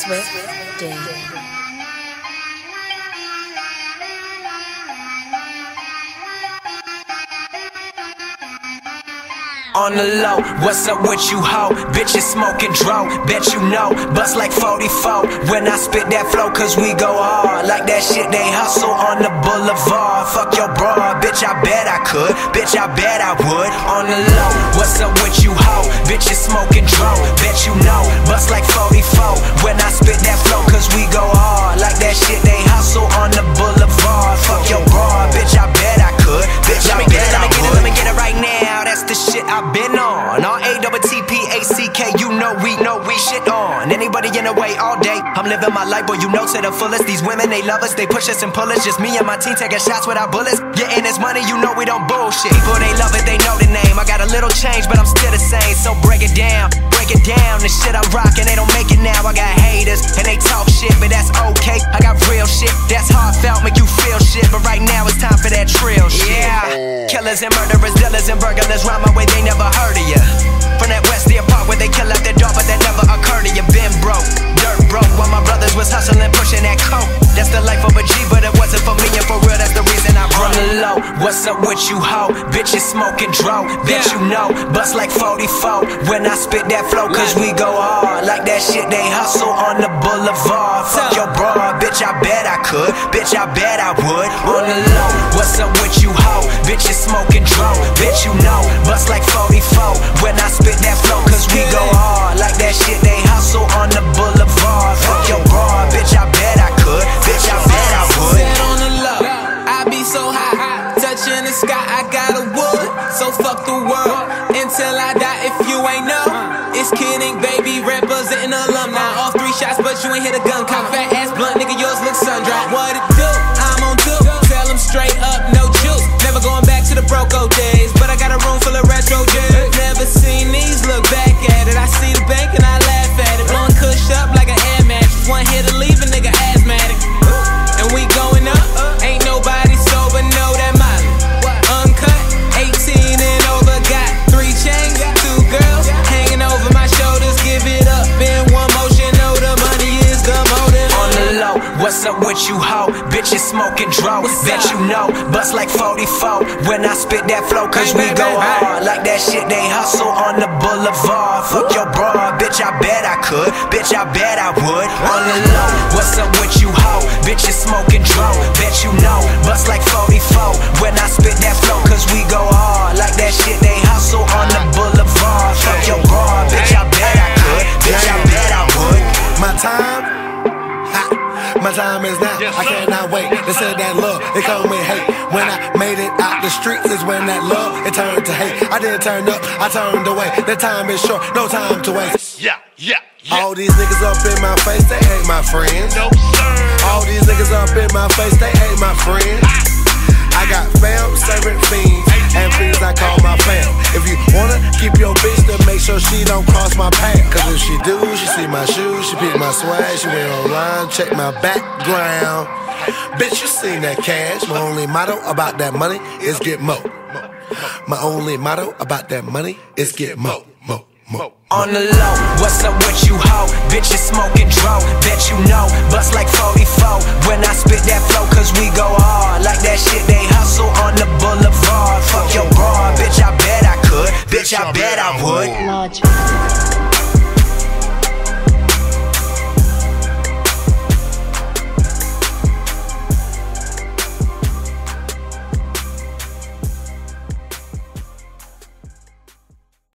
Swift Day. On the low, what's up with you, ho? Bitches smoking dro, bet you know. Bust like 44 when I spit that flow, cause we go hard. Like that shit they hustle on the boulevard. Fuck your bra, bitch, I bet I could. Bitch, I bet I would. On the low, what's up with you, ho? Bitches smoking dro, bet you know. Bust like 44 when I spit that flow, cause we go hard. Like that shit they hustle on the boulevard. Fuck your bra, bitch, I bet I could. Bitch, I bet I would. Let me get it right now, that's the shit I've been on. R-A-T-T-P-A-C-K, you know we shit on. Anybody in the way all day, I'm living my life, boy, you know to the fullest. These women, they love us, they push us and pull us. Just me and my team taking shots without bullets. Getting this money, you know we don't bullshit. People, they love it, they know the name. I got a little change, but I'm still the same. So break it down, the shit I'm rocking, they don't make it now. I got haters, and they talk shit, but that's okay. I got real shit, that's heartfelt, make you feel shit. But right now it's time for that trill shit. Yeah, killers and murderers, dealers and burglars, rhyme my way, they never heard of ya. From that Westia Park where they kill out their dog, but that never occurred to you. Been broke, dirt broke, while my brothers was hustling, pushing that coke. That's the life of a G, but it wasn't for me, and for real, that's the reason I broke. On the low, what's up with you, ho? Bitches smoking dro, bet you know. Bust like 44 when I spit that flow, cause we go hard. Like that shit they hustle on the boulevard. Fuck your bra, bitch, I bet I could. Bitch, I bet I would. On the low, what's up with you, ho? Bitches smoking dro, bet you know. Bust like 44 when I spit that flow, cause we go hard. Like that shit they hustle on the boulevard. Fuck your bra, bitch, I bet I could. Bitch, I bet I would. Set on the low, I be so high, touching the sky, I got a wood. So fuck the world, until I die. If you ain't know, it's kidding, baby, representing alumni. All 3 shots, but you ain't hit a gun. Cock fat ass blunt, nigga, yours look sun-dried. What it do? I'm on two, tell them straight up, no juice. Never going back to the broke old days, but I got a room full of retro jazz. Never seen these, look back at it. I see the bank and I laugh at it. Blowing kush up like an air mattress. One hit to leave a nigga asthmatic. And we going up, ain't nobody sober, know that Molly. Uncut, 18 and over, got 3 chains, 2 girls hanging over my shoulders. Give it up in one motion, know the money is the motive. On the low, what's up with you, ho? Bitches smoking dro, bet you know. Bust like 44 when I spit that flow, cause we go hard. Like that shit they hustle on the boulevard. Fuck your bra, bitch, I bet I could. Bitch, I bet I would. On the low, what's up with you, ho? Bitches smoking dro, bet you know. Bust like 44 when I spit that flow, cause we go hard. Like that shit they hustle on the boulevard. Fuck your bra, bitch, I bet I could. Bitch, I bet I would. My time, my time is now. I cannot wait. They said that love, it come with hate. When I made it out the streets is when that love, it turned to hate. I didn't turn up, I turned away. The time is short, no time to waste. Yeah. All these niggas up in my face, they ain't my friends. No, sir. All these niggas up in my face, they ain't my friends. I got fam, serving fiends, and fiends I call my fam. If you wanna keep your bitch, then make sure she don't cross my path. Cause if she do, she see my shoes, she pick my swag, she went online, check my background. Bitch, you seen that cash. My only motto about that money is get mo. My only motto about that money is get mo. On the low, what's up with you, ho? Bitches smoking dro, bet you know. Bust like 44 when I spit that flow, cause we go hard. Like that shit they hustle on the boulevard. Fuck your bra, bitch, I bet I could. Bitch, I bet I would.